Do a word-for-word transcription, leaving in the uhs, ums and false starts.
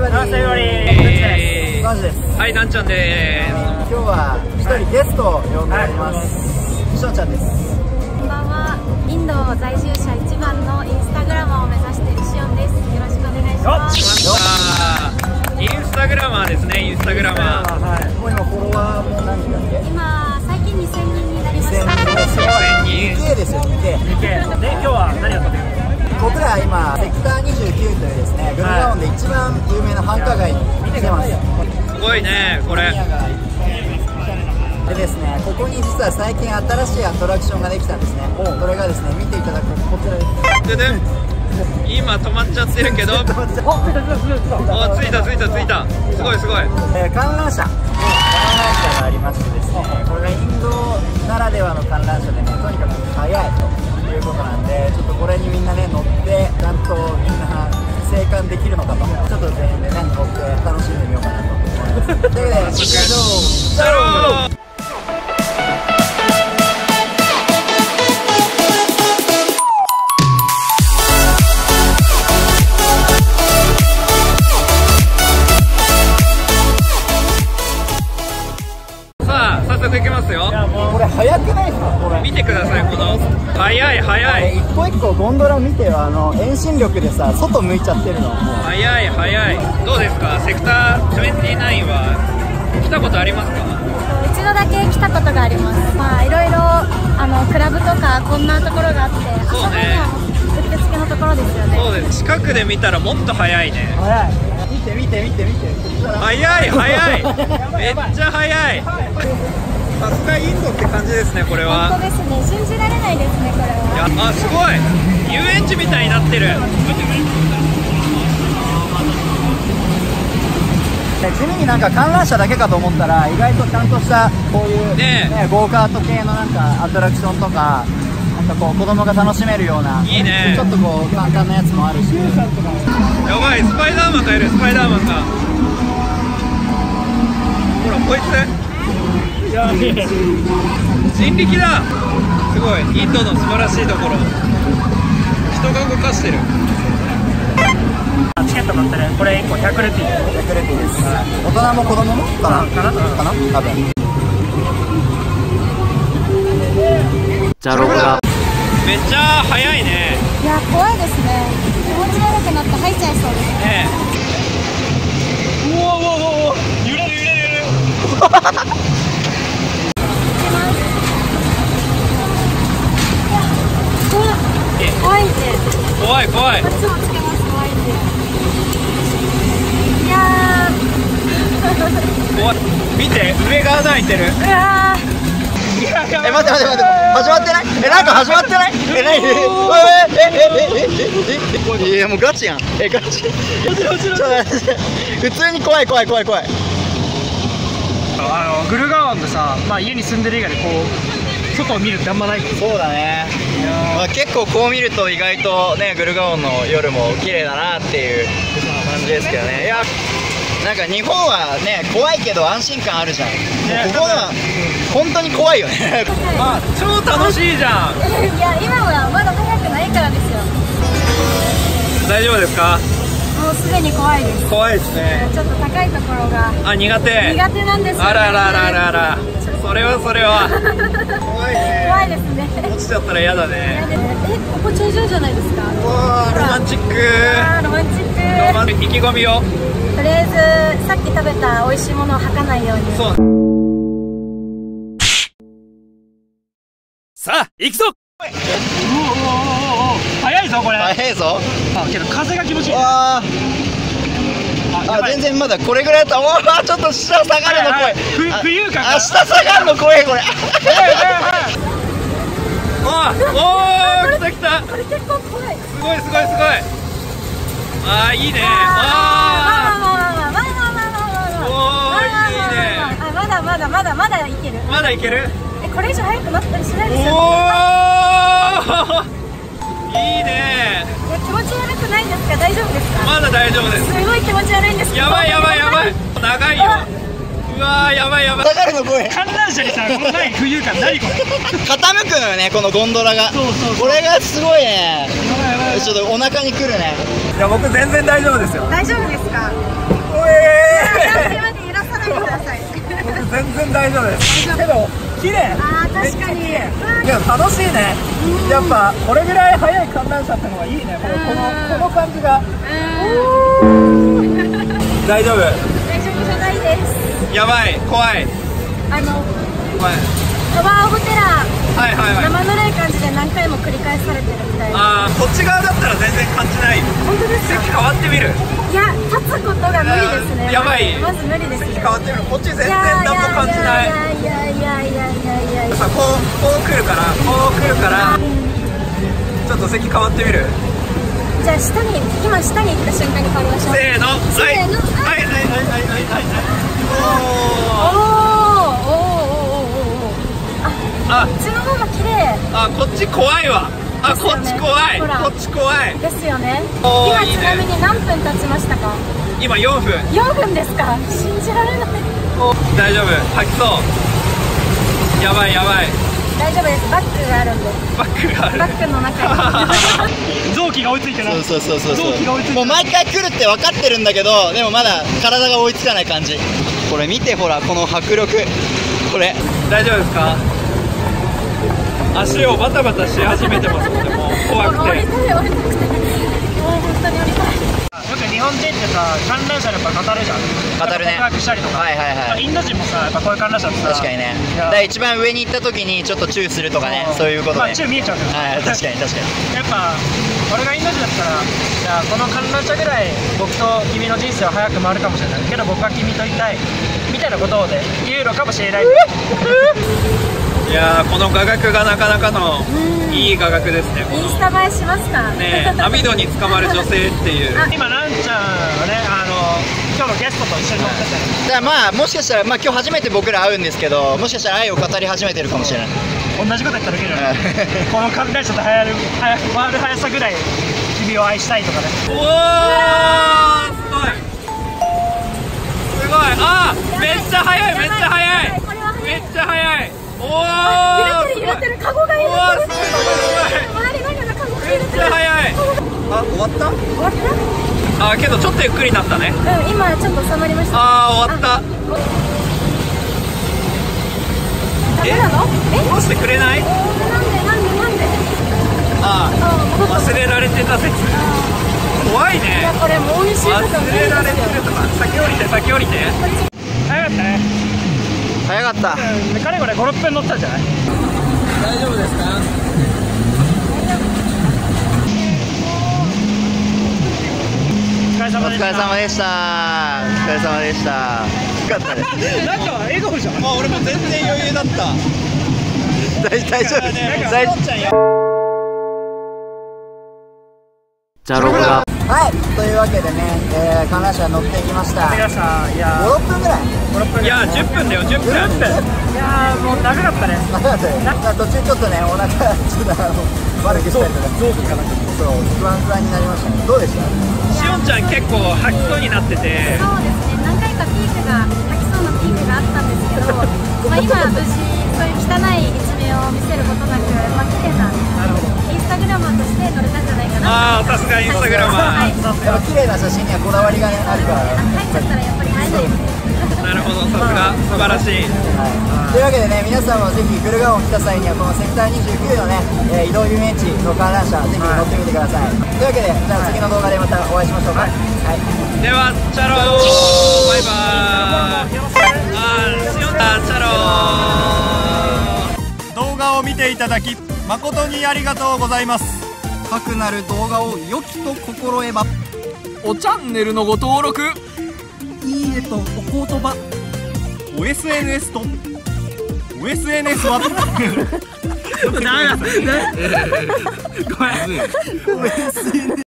バディ。 セイバディ。 マジです。 はい、なんちゃんでーす。 今日は一人ゲストを呼んでおります。しょうちゃんです。 こんばんは。インド在住者一番のインスタグラマーを目指しているシオンです。よろしくお願いします。 来ました。インスタグラマーですね、インスタグラマー。 はい。もう今フォロワーも何人だっけ？ 今最近にせんにんになりました。 にせんにんですよ。にけい。 にけい。で、今日は何を撮ってるの？ 僕ら今セクターにじゅうきゅうというですね、グルガオンで一番有名な繁華街に来てます。 すごいね、これ。 でですね、ここに実は最近新しいアトラクションができたんですね。それがですね、見ていただくこちらです。 でね、今止まっちゃってるけど、お、ついたついたついた、すごいすごい。 えー、観覧車、観覧車がありましてですね、これがインドならではの観覧車でね、とにかく速いということなんで、ちょっとこれにみんなね乗ってちゃんとみんな生還できるのかと、ちょっと全員でね乗って楽しんでみようかなと思います。というわけで、行きましょう。 シャロー。いきますよ。 これ早くないですか？これ見てください、この早い早い。 一個一個ゴンドラ見てよ、あの遠心力でさ外向いちゃってるの。 早い早い。どうですか、セクターにじゅうきゅうは来たことありますか？ 一度だけ来たことがあります。まあいろいろあのクラブとかこんなところがあって、 そうね、 遊びにはうってつけのところですよね。 そうです。近くで見たらもっと早いね。 早い。見て見て見て見て。 早い早い。めっちゃ早い。さすがインドって感じですね、これは。 本当ですね、信じられないですね、これは。 いや、あ、すごい遊園地みたいになってる。 地味になんか観覧車だけかと思ったら、意外とちゃんとしたこういうね、ね、ゴーカート系のなんかアトラクションとか、なんかこう子供が楽しめるような、 いいね、 ちょっとこう簡単なやつもあるし。 やばい、スパイダーマンがいる、スパイダーマンが。ほら、こいつ人力だ。すごい、インドの素晴らしいところ、人が動かしてる。 チケット乗ってる。これいっこひゃくルピー。ひゃくルピーです。 大人も子供もかなかなかな多分。 じゃあロゴがめっちゃ速いね。 いや、怖いですね。気持ち悪くなって入っちゃいそうですね。うわうわうわうわ、揺れる揺れる揺れる。 怖いんで。 怖い怖い。 こっちもつけます。怖いんで。いやー。 怖い。見て、上が穴開いてる。 うわー。 え、待って待って待って、始まってない？え、なんか始まってない？え、なに？え、え、え、え、え、え、いや、もうガチやん。え、ガチ。普通に怖い怖い怖い怖い。 あのグルガオンでさ、まあ家に住んでる以外でこう外を見るってあんまないから。 そうだね。まあ結構こう見ると意外とね、グルガオンの夜も綺麗だなっていう感じですけどね。いや、なんか日本はね怖いけど安心感あるじゃん。もうここは本当に怖いよね。 あ、超楽しいじゃん。 いや、今はまだ早くないからですよ。 大丈夫ですか？ もうすでに怖いです。 怖いですね。 ちょっと高いところがあ、苦手。 苦手なんですよね。 あららららら。それはそれは。怖いね。 怖いですね。 落ちちゃったら嫌だね。 え、ここ頂上じゃないですか。 わあ、ロマンチック。 あー、ロマンチック。 ロマン意気込みを。 とりあえずさっき食べた美味しいものを吐かないように。 そう。 さあ、行くぞ。うおおおお、早いぞこれ。 早いぞ。 あ、けど風が気持ちいい。 ああ、全然まだこれぐらいだった。おお、ちょっと下下がるの怖い。 冬か。 あ、下下がるの怖いこれ。 おお、来た来た。 これ結構怖い。 すごいすごいすごい。ああ、いいね。 ああ、まだまだまだまだ。 おお、いいね。 あ、まだまだまだまだいける。 まだいける。 え、これ以上早くなったりしないですよ。 おお、いいね。 気持ち悪くないですか？大丈夫ですか？ まだ大丈夫です。 すごい気持ち悪いんですけど。 やばいやばいやばい。長いよ。うわー、やばいやばい。 下がるの怖い。 観覧車にさ、このない浮遊感、何これ。 傾くのよね、このゴンドラが。 そうそうそう。 これがすごいね。 やばいやばい。 ちょっとお腹にくるね。 いや、僕全然大丈夫ですよ。 大丈夫ですか？ 大丈夫ですけど綺麗。 あー確かに。 いや楽しいね。やっぱこれぐらい速い観覧車ってのがいいね。このこのこの感じが。大丈夫。 大丈夫じゃないです。 やばい、怖い。 あの怖い。 タワーオブテラー、 はいはいはい。 生ぬるい感じで何回も繰り返されてるみたいな。 ああ、こっち側だったら全然感じない。 本当ですか？ 席変わってみる。 いや、立つことが無理ですね。 やばい。 まず無理です。 席変わってみる。こっち全然何も感じない。 いやいやいやいやいやいやいや。 さ、こうこう来るから、こう来るから、ちょっと席変わってみる。 じゃあ下に今下に行った瞬間に変わりましょう。 せーの。 せーの。 はいはいはいはいはいはい。 おーおーおーおーおーおー。 あ、 こっちの方が綺麗あ、こっち怖いわ。あ、こっち怖い。 ほらこっち怖い。 ですよね。 おー今ちなみに何分経ちましたか？ 今よんぷん。 よんぷんですか？信じられない。 大丈夫。吐きそう。やばいやばい。 大丈夫です。バッグがあるんで。 バッグがある。 バッグの中に。 臓器が追いついてない。 そうそうそうそう臓器が追いついてもう毎回来るって分かってるんだけど、でもまだ体が追いつかない感じ。これ見て、ほらこの迫力。これ大丈夫ですか？足をバタバタし始めてますので、もう怖くて。 降りたい降りたくて。もう本当に降りたい。 よく日本人ってさ、観覧車でやっぱ語るじゃん。 語るね。 告白したりとか。 はいはいはい。 インド人もさ、やっぱこういう観覧車ってさ。 確かにね。 いやだから一番上に行った時にちょっとチューするとかね、そういうことまあね。 宙見えちゃうけど。 はい、確かに確かに。 やっぱ俺がインド人だったら、じゃあこの観覧車ぐらい僕と君の人生は早く回るかもしれないけど、僕は君といたいみたいなことをね言うのかもしれない。 いやー、この画角がなかなかのいい画角ですね。 インスタ映えしますか？ ね、網戸に捕まる女性っていう。 今なんちゃんはね、あの今日のゲストと一緒に乗ってて、 だからまあもしかしたら、まあ今日初めて僕ら会うんですけど、もしかしたら愛を語り始めてるかもしれない。 同じこと言っただけじゃない。この観覧車と流行る早く回る速さぐらい君を愛したいとかね。 おお、すごいすごい。あー、めっちゃ速いめっちゃ速いこれはめっちゃ速い。おお、 揺れてる揺れてる。カゴが揺れてる。 おー、すごいすごい回りながらカゴがめっ揺れてる。 ちゃ速い。あ、終わった終わった？ あー、けどちょっとゆっくりになったね。 うん、今ちょっと収まりました。 あー、終わった。 ダメなの？え？ 下ろしてくれない？ なんでなんでなんで？ あー、 あ忘れられてた説。怖いいね。 やこれもう一週間忘れられてるとか。先降りて先降りて。 早かったね。 早かった。 うん、かれこれご、ろっぷん乗ったんじゃない？ 大丈夫ですか？ お疲れ様お疲でした。 れ様でした。お疲れ様でした。よかったね。 なんか笑顔じゃん。 まあ俺も全然余裕だった。 大大丈夫。大丈夫。 じゃあロゴがはい、というわけでね、えー、観覧車乗ってきました。 皆さん、いやご、ろっぷんぐらいご、ろっぷん。 いやー、じゅっぷんだよじゅっぷん。 いやーもう長かったね。 まだね、途中ちょっとね、お腹ちょっとあの悪くしたりとか、 臓器がなくて。 そう、不安不安になりましたね。どうでした？ しおんちゃん結構吐きそうになってて、 そうですね。何回かピークが吐きそうなピークがあったんですけど、まあ今無事そういう汚い一面を見せることなく、まあ綺麗なインスタグラマーとして乗れたんじゃないかな。 あー、さすがインスタグラマはい。 ー。 やっぱ綺麗な写真にはこだわりがね、あるから。 入っちゃったらやっぱり映えないよね。 なるほど、さすが素晴らしい。 はい、というわけでね、皆さんもぜひグルガオン来た際にはこのセクターにじゅうきゅうのね、えー移動遊園地の観覧車ぜひ乗ってみてください。というわけで、じゃあ次の動画でまたお会いしましょうか。はい、 では、チャロー、バイバーイ。あー、しおんちゃん、チャロー。 動画を見ていただき誠にありがとうございます。 かくなる動画を良きと心得ば、 おチャンネルのご登録、 いいねとお言葉、 お エスエヌエス とお エスエヌエス はダメだ。ごめん。